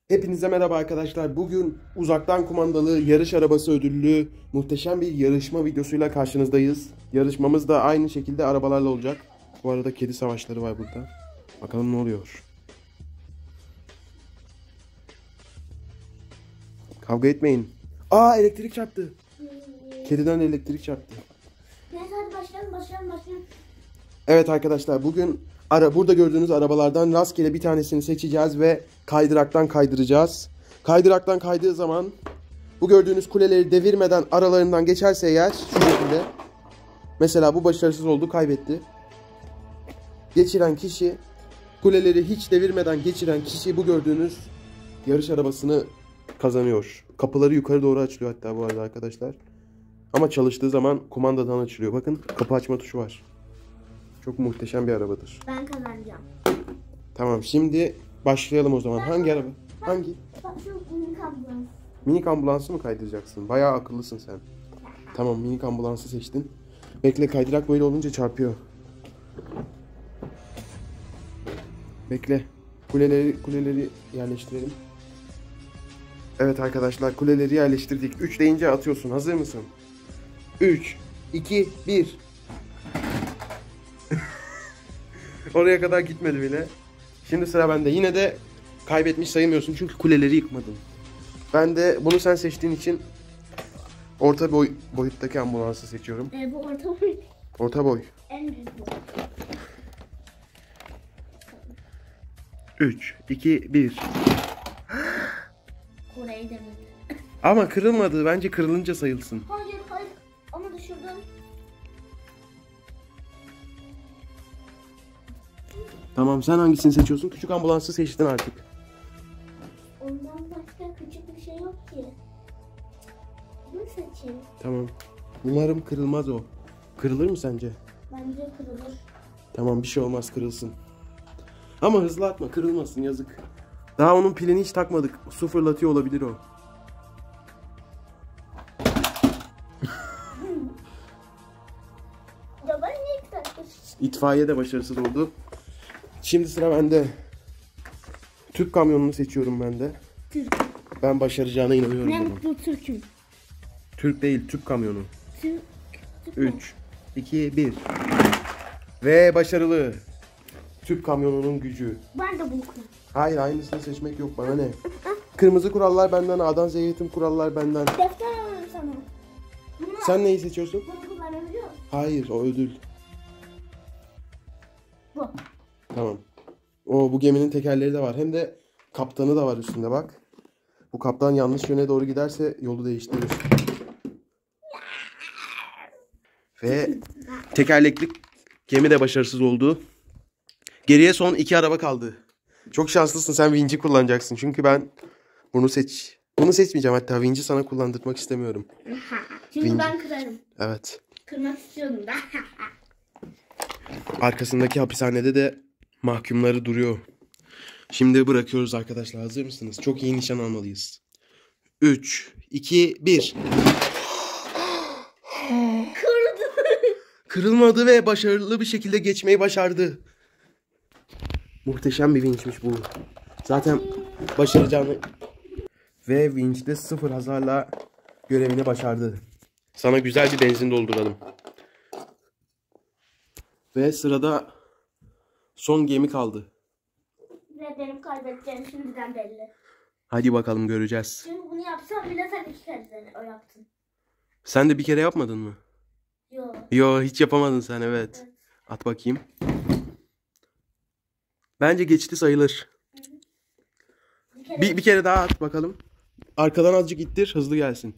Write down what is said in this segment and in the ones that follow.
Hepinize merhaba arkadaşlar. Bugün uzaktan kumandalı yarış arabası ödüllü muhteşem bir yarışma videosuyla karşınızdayız. Yarışmamız da aynı şekilde arabalarla olacak. Bu arada kedi savaşları var burada. Bakalım ne oluyor. Kavga etmeyin. Aa, elektrik çarptı. Kediden elektrik çarptı. Neyse hadi başlayalım. Evet arkadaşlar, bugün burada gördüğünüz arabalardan rastgele bir tanesini seçeceğiz ve kaydıraktan kaydıracağız. Kaydıraktan kaydığı zaman bu gördüğünüz kuleleri devirmeden aralarından geçerse eğer şu şekilde. Mesela bu başarısız oldu, kaybetti. Geçiren kişi, kuleleri hiç devirmeden geçiren kişi bu gördüğünüz yarış arabasını kazanıyor. Kapıları yukarı doğru açılıyor hatta bu arada arkadaşlar. Ama çalıştığı zaman kumandadan açılıyor. Bakın, kapı açma tuşu var. Çok muhteşem bir arabadır. Ben kazanacağım. Tamam, şimdi başlayalım o zaman. Hangi araba? Hangi? Bak şu minik ambulans. Minik ambulansı mı kaydıracaksın? Bayağı akıllısın sen. Tamam, minik ambulansı seçtin. Bekle, kaydırak böyle olunca çarpıyor. Bekle. Kuleleri yerleştirelim. Evet arkadaşlar, kuleleri yerleştirdik. 3 deyince atıyorsun. Hazır mısın? 3, 2, 1. Oraya kadar gitmedi bile. Şimdi sıra bende. Yine de kaybetmiş sayılmıyorsun çünkü kuleleri yıkmadın. Ben de bunu sen seçtiğin için orta boyuttaki ambulansı seçiyorum. Bu orta boy. Orta boy. En büyük boy. 3, 2, 1. Kore'yi demedi. Ama kırılmadı. Bence kırılınca sayılsın. Hayır. Ama düşürdüm. Tamam, sen hangisini seçiyorsun? Küçük ambulansı seçtin artık. Ondan başka küçük bir şey yok ki. Bunu seçeyim. Tamam. Umarım kırılmaz o. Kırılır mı sence? Bence kırılır. Tamam, bir şey olmaz, kırılsın. Ama hızlı atma, kırılmasın, yazık. Daha onun pilini hiç takmadık. Su fırlatıyor olabilir o. Ya ben niye kitapta İtfaiye de başarısız oldu. Şimdi sıra bende. Tüp kamyonunu seçiyorum ben de. Türk. Ben başaracağına inanıyorum Ne bunun. mutlu Türk'üm. Türk değil, tüp kamyonu. Türk. 3, 2, 1. Ve başarılı. Tüp kamyonunun gücü. Ben de bunu koyayım. Hayır, aynısını seçmek yok, bana ne. Kırmızı kurallar benden, A'dan Z'ye tüm kurallar benden. Defter alalım sana. Sen neyi seçiyorsun? Bunu kullanabiliyor musun? Hayır, o ödül. Bu. Tamam. Bu geminin tekerleri de var. Hem de kaptanı da var üstünde, bak. Bu kaptan yanlış yöne doğru giderse yolu değiştirir. Ve tekerlekli gemi de başarısız oldu. Geriye son 2 araba kaldı. Çok şanslısın, sen vinci kullanacaksın. Çünkü ben bunu seçmeyeceğim, hatta vinci sana kullandırmak istemiyorum. Şimdi Vinci. ben kırarım. Evet. Kırmak istiyordum da. Arkasındaki hapishanede de mahkumları duruyor. Şimdi bırakıyoruz arkadaşlar. Hazır mısınız? Çok iyi nişan almalıyız. 3, 2, 1. Kırdı. Kırılmadı ve başarılı bir şekilde geçmeyi başardı. Muhteşem bir vinçmiş bu. Zaten başaracağını... Ve vinçte 0 hasarla görevini başardı. Sana güzel bir benzin dolduralım. Ve sırada son gemi kaldı. Ve benim kaybedeceğim şimdiden belli. Hadi bakalım, göreceğiz. Çünkü bunu yapsam bile sen 2 kere o yaptın. Sen de bir kere yapmadın mı? Yok. Yo, hiç yapamadın sen, evet. At bakayım. Bence geçti sayılır. Bir kere daha at bakalım. Arkadan azıcık ittir, hızlı gelsin.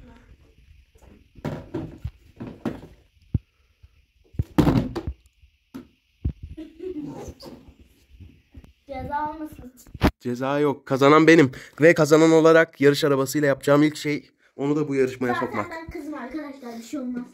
Ceza olmasın. Ceza yok. Kazanan benim. Ve kazanan olarak yarış arabasıyla yapacağım ilk şey onu da bu yarışmaya Zaten sokmak. ben kızım arkadaşlar, bir şey olmaz.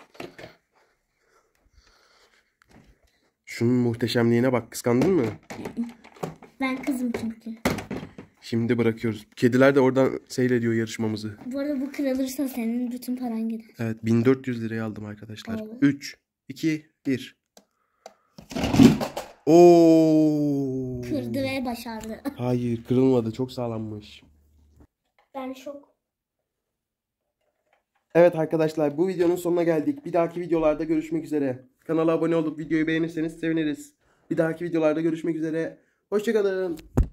Şunun muhteşemliğine bak. Kıskandın mı? Ben kızım çünkü. Şimdi bırakıyoruz. Kediler de oradan seyrediyor yarışmamızı. Bu arada bu kırılırsa senin bütün paran gider. Evet, 1400 liraya aldım arkadaşlar. Evet. 3, 2, 1. Oo. Kırdı ve başardı. Hayır, kırılmadı. Çok sağlammış. Ben şok. Evet arkadaşlar, bu videonun sonuna geldik. Bir dahaki videolarda görüşmek üzere. Kanala abone olup videoyu beğenirseniz seviniriz. Bir dahaki videolarda görüşmek üzere. Hoşça kalın.